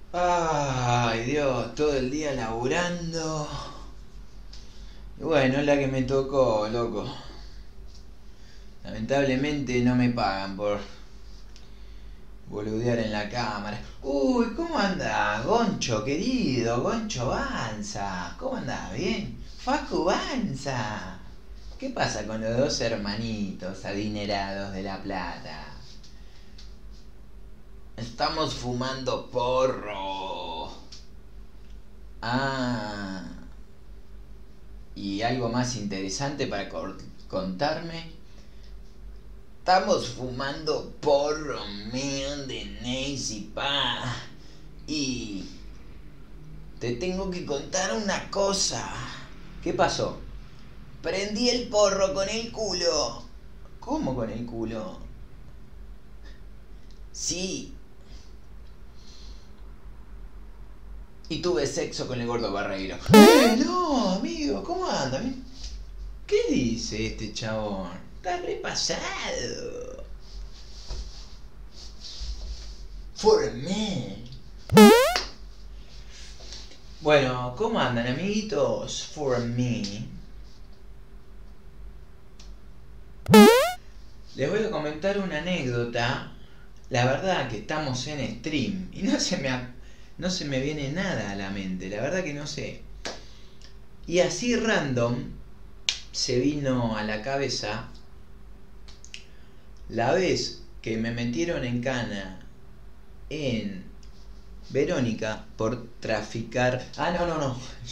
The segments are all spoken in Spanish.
Ay, Dios, todo el día laburando. Y bueno, es la que me tocó, loco. Lamentablemente no me pagan por boludear en la cámara. Uy, ¿cómo andás, Goncho, querido? Goncho Banza. ¿Cómo andás? ¿Bien? Facu Banza. ¿Qué pasa con los dos hermanitos adinerados de La Plata? Estamos fumando porro. Ah. ¿Y algo más interesante para contarme? Estamos fumando porro, man, de Nancy Pa. Y te tengo que contar una cosa. ¿Qué pasó? Prendí el porro con el culo. ¿Cómo con el culo? Sí. Y tuve sexo con el gordo Barreiro. No, amigo, ¿cómo anda? ¿Qué dice este chabón? Está repasado. For me. Bueno, ¿cómo andan, amiguitos? For me. Les voy a comentar una anécdota. La verdad que estamos en stream y no se me viene nada a la mente. La verdad que no sé. Y así random se vino a la cabeza la vez que me metieron en cana en Verónica por traficar. Ah, no.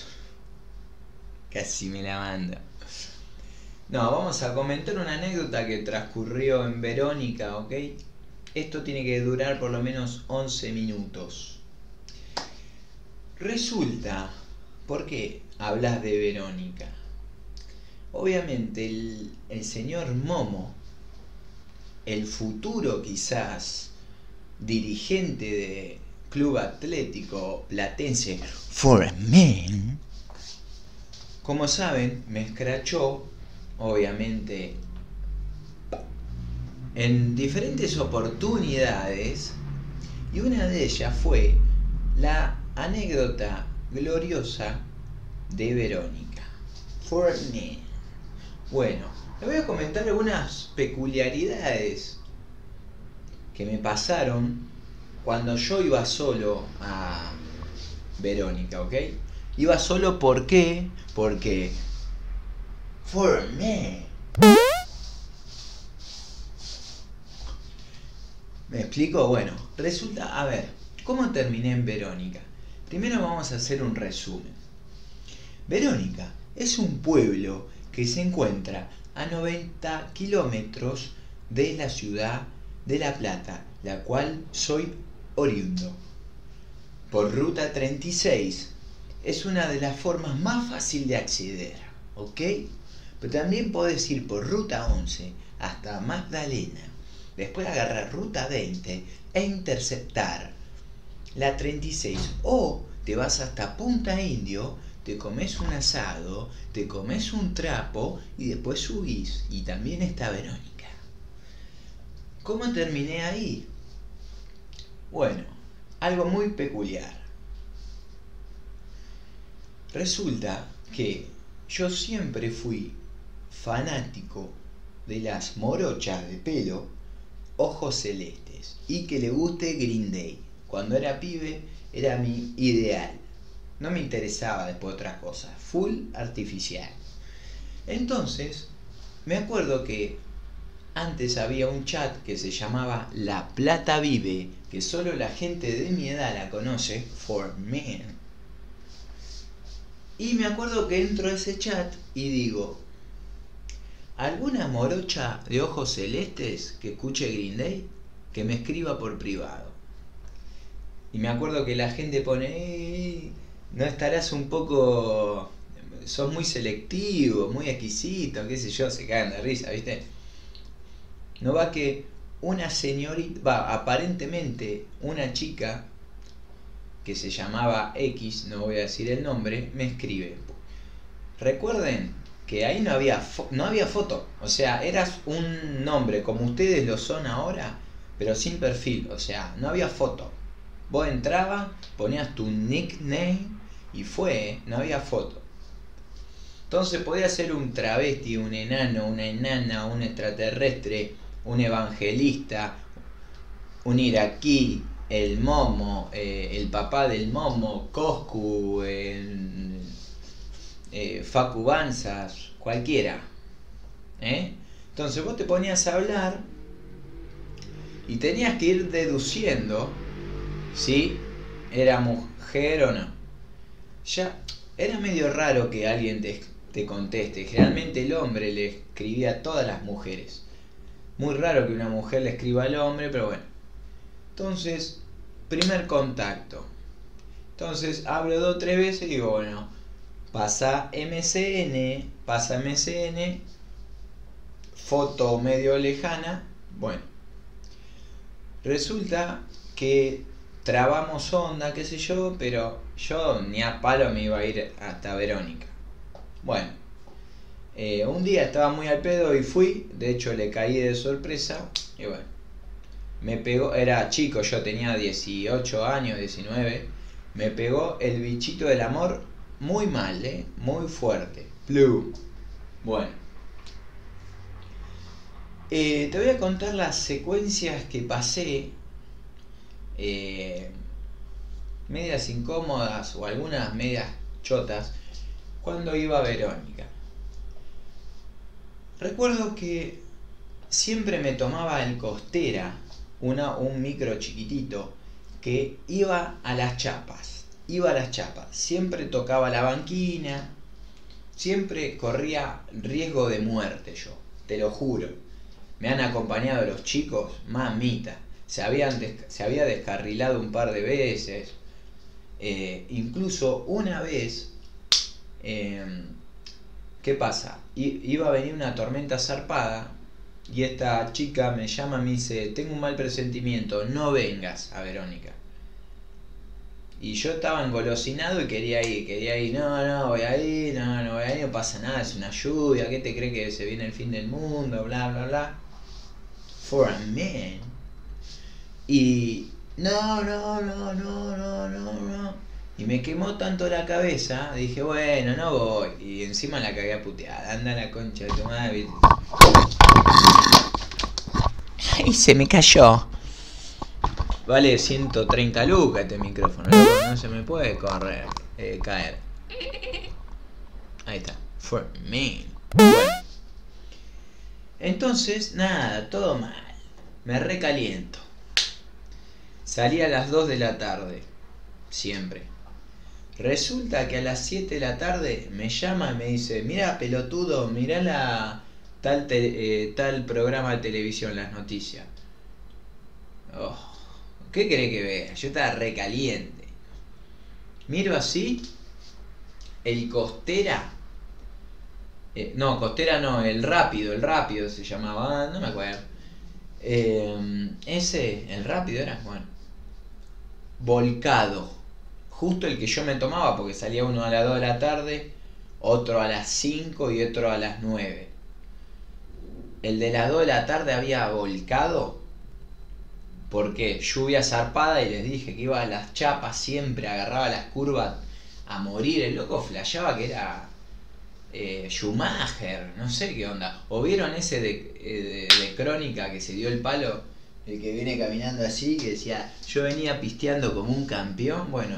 Casi me la manda. No, vamos a comentar una anécdota que transcurrió en Verónica, ¿ok? Esto tiene que durar por lo menos 11 minutos. Resulta, ¿por qué hablas de Verónica? Obviamente el señor Momo, el futuro quizás dirigente de Club Atlético Platense For Men, como saben, me escrachó, obviamente, en diferentes oportunidades, y una de ellas fue la anécdota gloriosa de Verónica. For me. Bueno, les voy a comentar algunas peculiaridades que me pasaron cuando yo iba solo a Verónica, ¿ok? Iba solo, ¿por qué? Porque for me. ¿Me explico? Bueno, resulta, a ver, ¿cómo terminé en Verónica? Primero vamos a hacer un resumen. Verónica es un pueblo que se encuentra a 90 kilómetros de la ciudad de La Plata, la cual soy oriundo. Por ruta 36 es una de las formas más fáciles de acceder, ¿ok? Pero también podés ir por ruta 11 hasta Magdalena, después agarrar ruta 20 e interceptar la 36, o te vas hasta Punta Indio, te comes un asado, te comes un trapo y después subís, y también está Verónica. ¿Cómo terminé ahí? Bueno, algo muy peculiar. Resulta que yo siempre fui fanático de las morochas de pelo, ojos celestes, y que le guste Green Day. Cuando era pibe era mi ideal. No me interesaba después otras cosas. Full artificial. Entonces, me acuerdo que antes había un chat que se llamaba La Plata Vive, que solo la gente de mi edad la conoce, For Men. Y me acuerdo que entro a ese chat y digo, ¿alguna morocha de ojos celestes que escuche Green Day? Que me escriba por privado. Y me acuerdo que la gente pone, no estarás un poco, sos muy selectivo, muy exquisito, qué sé yo, se cagan de risa, ¿viste? No va que una señorita, aparentemente una chica que se llamaba X, no voy a decir el nombre, me escribe. Recuerden que ahí no había foto, o sea, eras un nombre como ustedes lo son ahora, pero sin perfil, o sea, no había foto. Vos entrabas, ponías tu nickname y no había foto. Entonces podía ser un travesti, un enano, una enana, un extraterrestre, un evangelista, un iraquí, el Momo, el papá del Momo, Coscu, Facu Banzas, cualquiera. Entonces vos te ponías a hablar y tenías que ir deduciendo si era mujer o no. Ya era medio raro que alguien te conteste. Generalmente el hombre le escribía a todas las mujeres. Muy raro que una mujer le escriba al hombre, pero bueno. Entonces, primer contacto. Entonces hablo 2 o 3 veces y digo, bueno, pasa MSN, foto medio lejana. Bueno, resulta que trabamos onda, qué sé yo, pero yo ni a palo me iba a ir hasta Verónica. Bueno, un día estaba muy al pedo y fui, de hecho le caí de sorpresa y bueno, me pegó, era chico, yo tenía 18 años, 19, me pegó el bichito del amor muy mal, muy fuerte. Blue. Bueno, te voy a contar las secuencias que pasé, medias incómodas o algunas medias chotas, cuando iba a Verónica. Recuerdo que siempre me tomaba el Costera, un micro chiquitito, que iba a las chapas. Siempre tocaba la banquina, siempre corría riesgo de muerte yo, te lo juro. Me han acompañado los chicos, mamita. Se había descarrilado un par de veces. Incluso una vez, ¿qué pasa? Iba a venir una tormenta zarpada y esta chica me llama y me dice, tengo un mal presentimiento, no vengas a Verónica. Y yo estaba engolosinado y quería ir, no voy a ir, no voy a ir, no pasa nada, es una lluvia, ¿qué te crees que se viene el fin del mundo? Bla, bla, bla. For a man. Y no. Y me quemó tanto la cabeza, dije, bueno, no voy. Y encima la cagué a puteada, anda la concha de tu madre. Ay, se me cayó. Vale 130 lucas este micrófono, no se me puede caer. Ahí está, for me. Bueno. Entonces, nada, todo mal. Me recaliento. Salí a las 2 de la tarde, siempre. Resulta que a las 7 de la tarde me llama y me dice, mira pelotudo, mirá tal programa de televisión, las noticias. Oh, ¿qué querés que vea? Yo estaba recaliente. Miro así, el Costera. Costera no, el rápido se llamaba, no me acuerdo. El rápido era, bueno, volcado. Justo el que yo me tomaba, porque salía uno a las 2 de la tarde, otro a las 5 y otro a las 9. El de las 2 de la tarde había volcado porque lluvia zarpada y les dije que iba a las chapas, siempre agarraba las curvas a morir. El loco flasheaba que era Schumacher, no sé qué onda. ¿O vieron ese de Crónica que se dio el palo? El que viene caminando así, que decía, yo venía pisteando como un campeón. Bueno,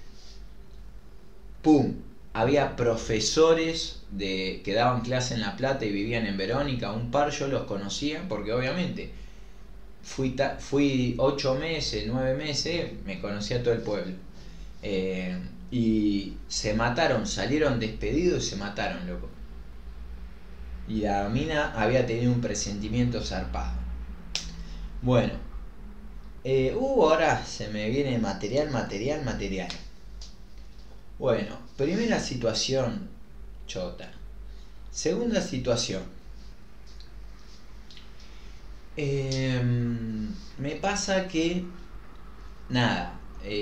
pum, había profesores que daban clase en La Plata y vivían en Verónica, un par yo los conocía, porque obviamente fui 8 meses, 9 meses, me conocía todo el pueblo. Y se mataron, salieron despedidos y se mataron, loco. Y la mina había tenido un presentimiento zarpado. Bueno, ahora se me viene material. Bueno, primera situación chota. Segunda situación. Me pasa que nada,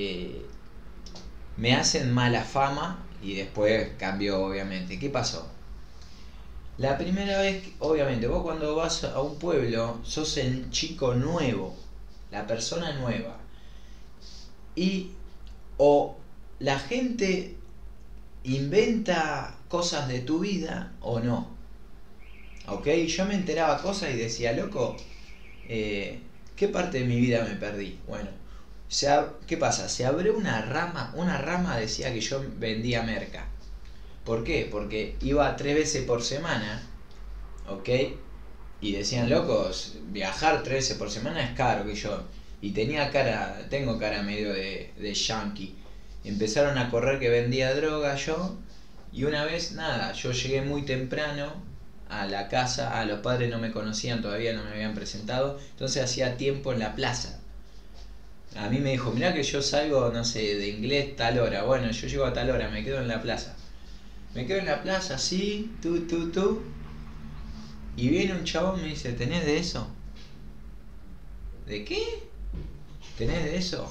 me hacen mala fama y después cambió, obviamente. ¿Qué pasó? La primera vez, obviamente, vos cuando vas a un pueblo sos el chico nuevo, la persona nueva. Y o la gente inventa cosas de tu vida o no. ¿Ok? Yo me enteraba cosas y decía, loco, ¿qué parte de mi vida me perdí? Bueno, ¿qué pasa? Se abrió una rama decía que yo vendía merca. ¿Por qué? Porque iba 3 veces por semana, ¿ok? Y decían, locos, viajar 3 veces por semana es caro que yo. Y tengo cara medio de yankee. Empezaron a correr que vendía droga yo. Y una vez, nada, yo llegué muy temprano a la casa, los padres no me conocían todavía, no me habían presentado, entonces hacía tiempo en la plaza. A mí me dijo, mirá que yo salgo, no sé, de inglés tal hora. Bueno, yo llego a tal hora, me quedo en la plaza. Me quedo en la plaza así, tú. Y viene un chabón y me dice, ¿tenés de eso? ¿De qué? ¿Tenés de eso?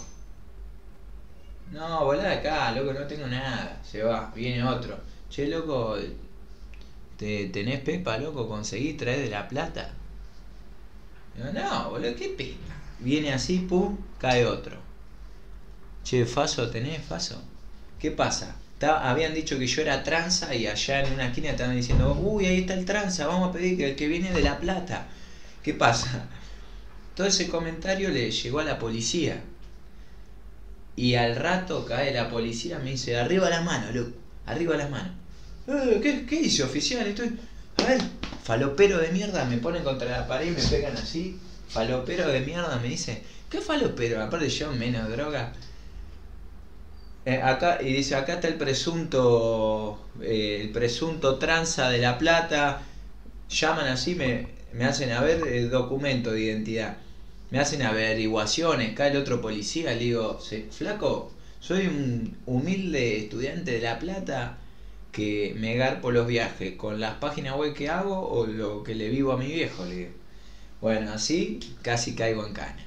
No, volá de acá, loco, no tengo nada. Se va, viene otro. Che, loco, ¿tenés pepa, loco? ¿Conseguís traer de La Plata? Digo, no, boludo, ¿qué pepa? Viene así, pum, cae otro. Che, Faso, ¿tenés Faso? ¿Qué pasa? Habían dicho que yo era tranza y allá en una esquina estaban diciendo, uy, ahí está el tranza, vamos a pedir que el que viene de La Plata. ¿Qué pasa? Todo ese comentario le llegó a la policía. Y al rato cae la policía y me dice, arriba la mano, loco, arriba la mano. ¿Qué hice, oficial? A ver, falopero de mierda, me ponen contra la pared y me pegan así. Falopero de mierda, me dice, ¿qué falopero? Aparte yo menos droga. Acá, y dice, acá está el presunto tranza de La Plata. Llaman así, me hacen a ver documento de identidad. Me hacen averiguaciones, cae el otro policía, le digo, flaco, soy un humilde estudiante de La Plata que me garpo los viajes con las páginas web que hago o lo que le vivo a mi viejo, le digo. Bueno, así casi caigo en cana.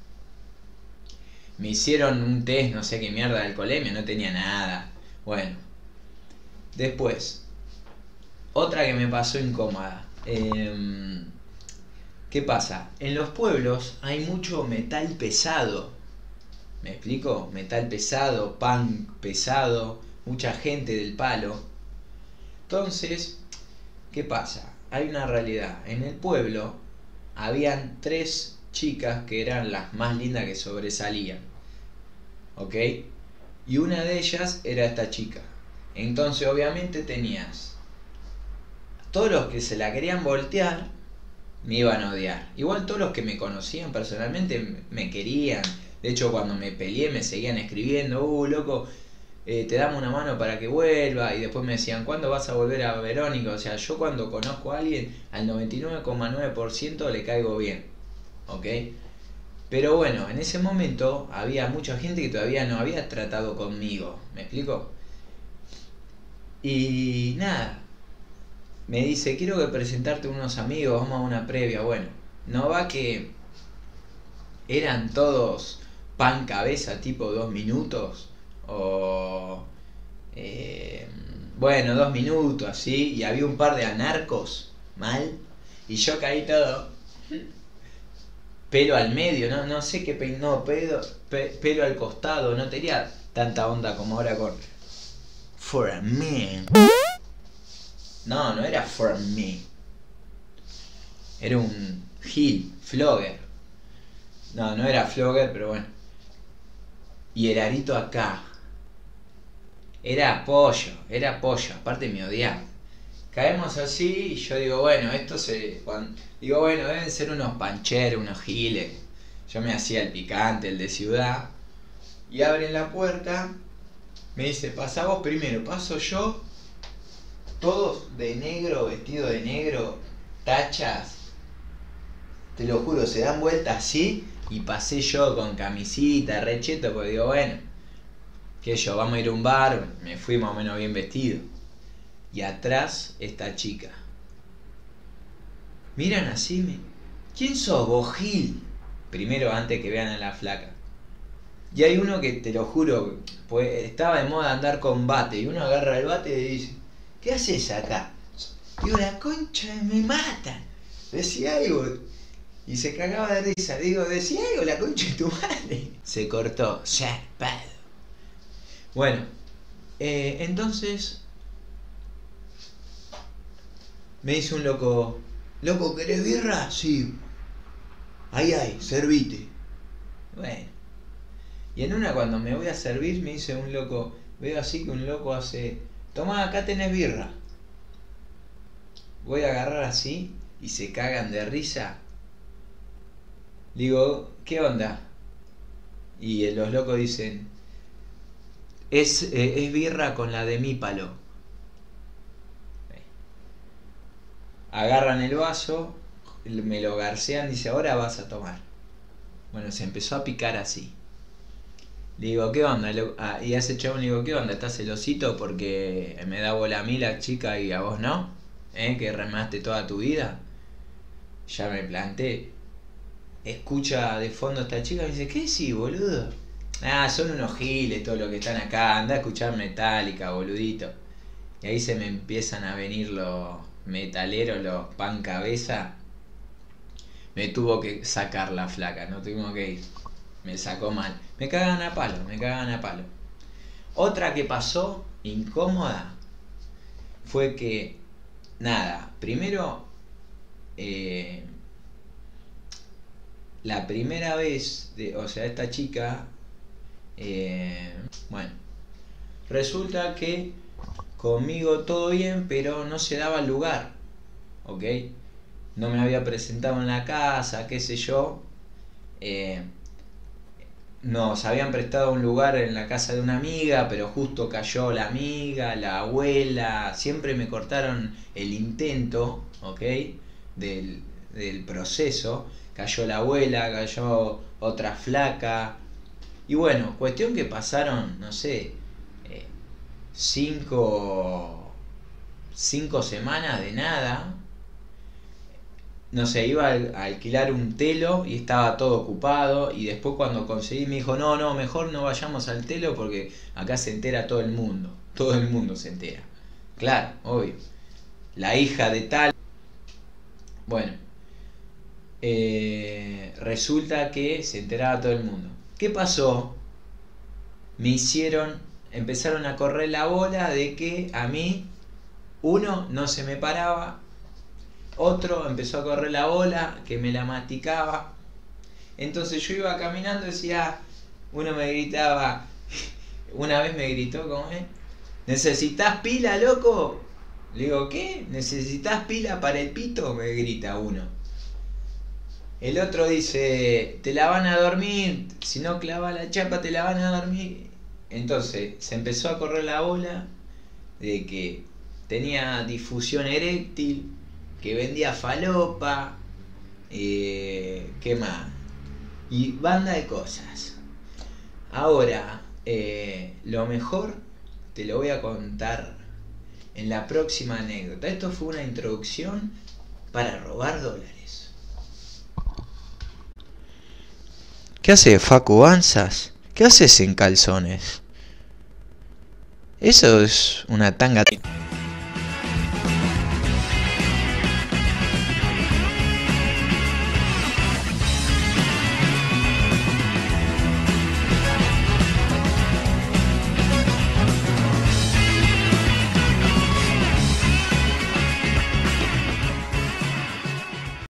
Me hicieron un test, no sé qué mierda, de alcoholemia, no tenía nada. Bueno, después, otra que me pasó incómoda. ¿Qué pasa? En los pueblos hay mucho metal pesado. ¿Me explico? Metal pesado, punk pesado, mucha gente del palo. Entonces, ¿qué pasa? Hay una realidad. En el pueblo habían 3 chicas que eran las más lindas que sobresalían. ¿Ok? Y una de ellas era esta chica. Entonces, obviamente tenías todos los que se la querían voltear me iban a odiar. Igual todos los que me conocían personalmente me querían. De hecho, cuando me peleé me seguían escribiendo, loco, te damos una mano para que vuelva. Y después me decían, ¿cuándo vas a volver a Verónica? O sea, yo cuando conozco a alguien, al 99,9% le caigo bien. ¿Ok? Pero bueno, en ese momento había mucha gente que todavía no había tratado conmigo. ¿Me explico? Y nada. Me dice, quiero que presentarte unos amigos, vamos a una previa. Bueno, no va que eran todos pan cabeza tipo 2 minutos. O... bueno, 2 minutos así. Y había un par de anarcos, mal. Y yo caí todo. Pelo al medio, no sé qué peinó, pelo al costado. No tenía tanta onda como ahora con... For a man. No era for me. Era un flogger. No era flogger, pero bueno. Y el arito acá. Era pollo. Aparte me odiaba. Caemos así y yo digo, bueno, digo, bueno, deben ser unos pancheros, unos giles. Yo me hacía el picante, el de ciudad. Y abren la puerta. Me dice, pasa vos primero, paso yo. Todos de negro, vestido de negro, tachas. Te lo juro, se dan vueltas así. Y pasé yo con camisita, recheto, porque digo, bueno, que yo, vamos a ir a un bar. Me fui más o menos bien vestido. Y atrás esta chica. Miran así, ¿quién sos vos, Gil? Primero, antes que vean a la flaca. Y hay uno que, te lo juro, pues estaba de moda andar con bate. Y uno agarra el bate y dice, ¿qué haces acá? Digo, la concha me matan. Decía algo. Y se cagaba de risa. Digo, decía algo la concha de tu madre. Se cortó. Zarpado. Bueno, entonces me dice un loco, loco, ¿querés birra? Sí. Ahí hay, servite. Bueno. Y en una cuando me voy a servir me dice un loco, veo así que un loco hace, tomá, acá tenés birra. Voy a agarrar así y se cagan de risa. Digo, ¿qué onda? Y los locos dicen, es birra con la de mi palo. Agarran el vaso, me lo garcean y dice, ahora vas a tomar. Bueno, se empezó a picar así. Le digo, ¿qué onda? Y a ese chabón le digo, ¿qué onda? ¿Estás celosito porque me da bola a mí la chica y a vos no? Que remaste toda tu vida. Ya me planté. Escucha de fondo a esta chica y me dice, ¿qué decís, boludo? Ah, son unos giles todos los que están acá, anda a escuchar Metallica, boludito. Y ahí se me empiezan a venir los metaleros, los pan cabeza. Me tuvo que sacar la flaca, no tuvimos que ir. Me sacó mal. Me cagan a palo, me cagan a palo. Otra que pasó incómoda fue que, nada, primero, la primera vez, o sea, esta chica, bueno, resulta que conmigo todo bien, pero no se daba el lugar, ¿ok? No me había presentado en la casa, qué sé yo. Nos habían prestado un lugar en la casa de una amiga, pero justo cayó la amiga, la abuela, siempre me cortaron el intento, ¿ok? Del proceso. Cayó la abuela, cayó otra flaca. Y bueno, cuestión que pasaron, no sé, 5 semanas de nada. No sé, iba a alquilar un telo y estaba todo ocupado, y después cuando conseguí me dijo, no, mejor no vayamos al telo porque acá se entera todo el mundo se entera. Claro, obvio. La hija de tal. Bueno, resulta que se enteraba todo el mundo. ¿Qué pasó? Empezaron a correr la bola de que a mí, uno, no se me paraba. Otro empezó a correr la bola, que me la masticaba. Entonces yo iba caminando y decía, uno me gritaba, una vez me gritó, ¿cómo es? ¿Necesitas pila, loco? Le digo, ¿qué? ¿Necesitas pila para el pito? Me grita uno. El otro dice, te la van a dormir, si no clava la chapa te la van a dormir. Entonces se empezó a correr la bola de que tenía difusión eréctil, que vendía falopa, ¿qué más? Y banda de cosas. Ahora, lo mejor te lo voy a contar en la próxima anécdota. Esto fue una introducción para robar dólares. ¿Qué haces, Facu Banzas? ¿Qué haces en calzones? Eso es una tanga.